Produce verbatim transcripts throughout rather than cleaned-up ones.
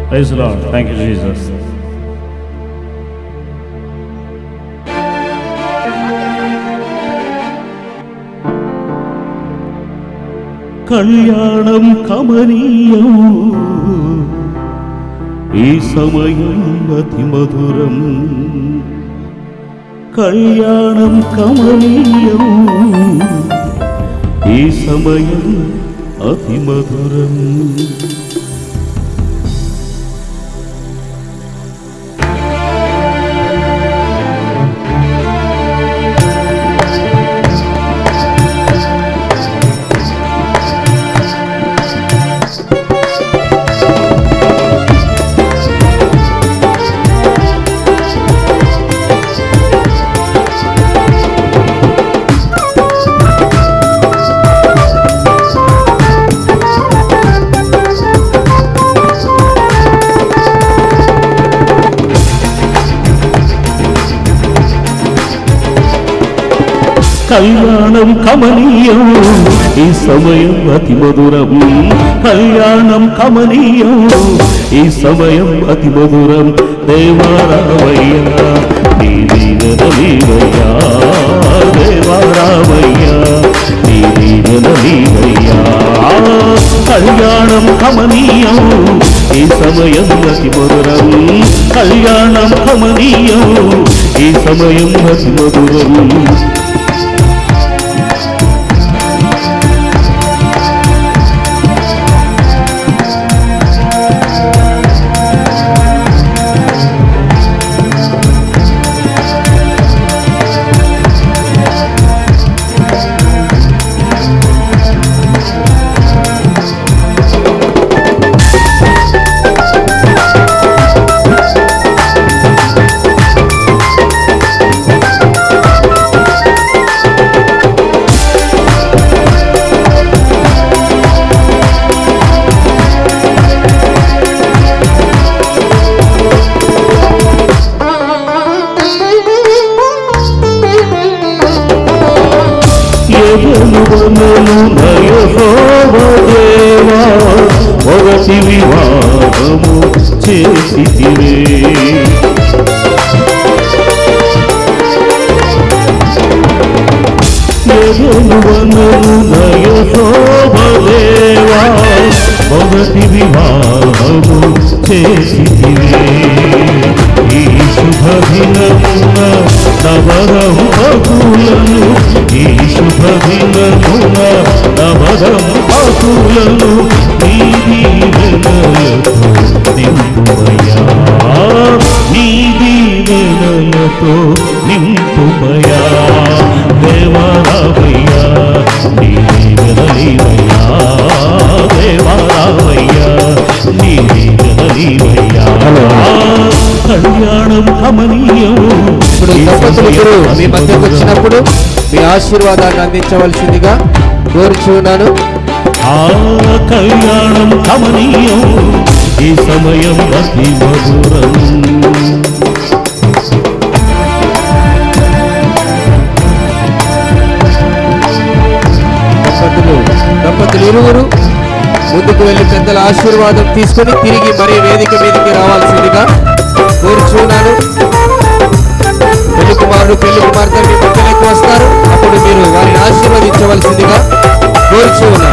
Praise the Lord. Thank you, Jesus. కళ్యాణం కమనీయం ఈ సమయం అతి మధురం కళ్యాణం కమనీయం ఈ సమయం అతి మధురం కళ్యాణం కమనీయం ఈ సమయం అతి మధురం కళ్యాణం కమనీయం ఈ సమయం అతి మధురం దేవారావయ్యా నీ దీవెనలీవయ్యా దేవారావయ్యా నీ దీవెనలీవయ్యా కళ్యాణం కమనీయం ఈ సమయం అతి మధురం కళ్యాణం కమనీయం ఈ సమయం అతి మధురం ఒకటి వివాహము చేసితివే యెహోవాదేవా ఒకటి వివాహము చేసితివే ఈ శుభ దినమున నవదంపతులను ఈ శుభ దినమున నవదంపతులను నీ దీవెనలతో నింపుమయా నీ దీవెనలతో నింపుమయా దేవారావయ్యా నీ దీవెనలీవయ్యా దేవారావయ్యా నీ దీవెనలీవయ్యా కళ్యాణం కమనీయం ఇప్పుడు దంపతులు మీ మధ్యకు వచ్చినప్పుడు మీ ఆశీర్వాదాన్ని అందించవలసిందిగా కోరుచున్నాను. ఆ కళ్యాణం కమనీయం ఈ సమయం అతి మధురం దంపతులు దంపతులు ఇరువురు ముందుకు వెళ్లి పెద్దల ఆశీర్వాదం తీసుకుని తిరిగి మరీ వేదిక మీదకి రావాల్సిందిగా కోరుచున్నాను. పెళ్లి కుమారుడు పెళ్లి కుమార్తె మీ మధ్యలోకి వస్తారు. అప్పుడు మీరు వారిని ఆశీర్వదించవలసిందిగా కోరుచున్నాను.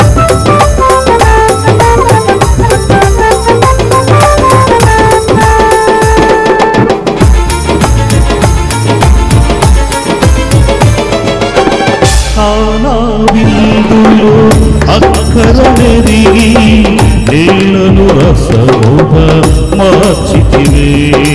అక్కరమెరిగి నీళ్లను రసముగ మార్చితివే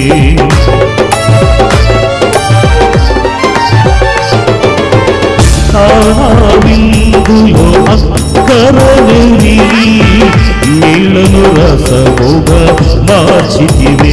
విందులో అక్కరమెరిగి నీళ్లను రసముగ మార్చితివే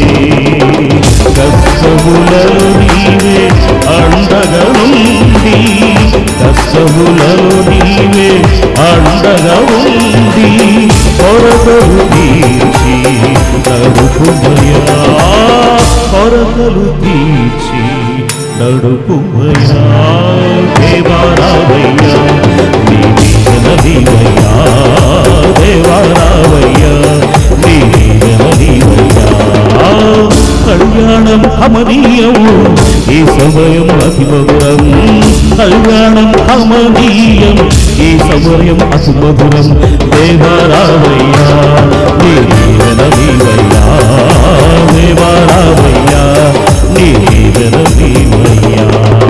కష్టములలో నీవే అండగా ఉంది కష్టములలో నీవే అండగా ఉంది కొరతలు తీర్చి నడుపుమయా కొరతలు తీర్చి నడుపుమయా దేవారావయ్యా నీ దీవెనలీవయ్యా దేవారావయ్యా నీ దీవెనలీవయ్యా కమనీయం ఈ సమయం అతి మధురం కళ్యాణం కమనీయం ఈ సమయం అతి మధురం దేవారావయ్యా నీ దీవెన నీవయ్యా దేవారావయ్యా నీ దీవెన నీవయ్యా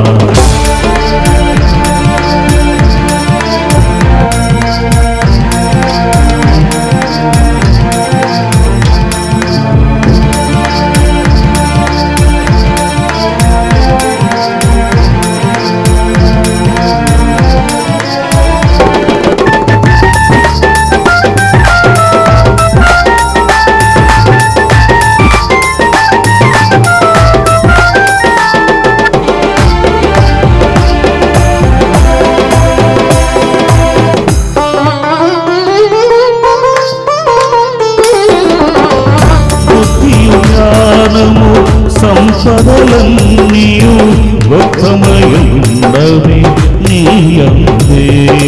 సంపదలన్నీయు గొప్పమయుండవి నీ అందే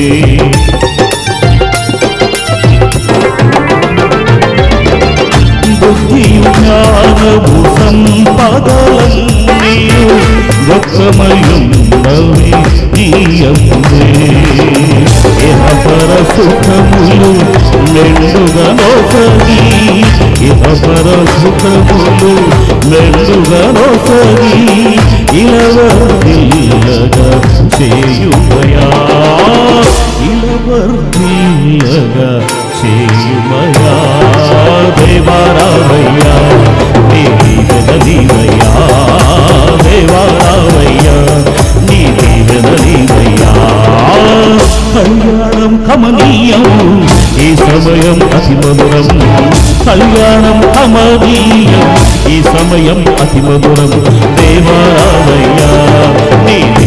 బుద్ధి జ్ఞానము సంపదలన్నీయు గొప్పమయుండవి నీ అందే ఇహపర సుఖములు మెండుగా నోసగి ఇహపర సుఖములు మెండుగా నోసగి ఇలవర్దిల్లగా చేయుమయా ఇలవర్దిల్లగా చేయుమయా దేవారావయ్యా నీ దీవెన నీవయ్యా దేవారావయ్యా నీ దీవెన నీవయ్యా కళ్యాణం కమనీయం ఈ సమయం అతి మధురం కళ్యాణం కమనీయం ఈ సమయం అతి మధురం దేవారావయ్యా నీ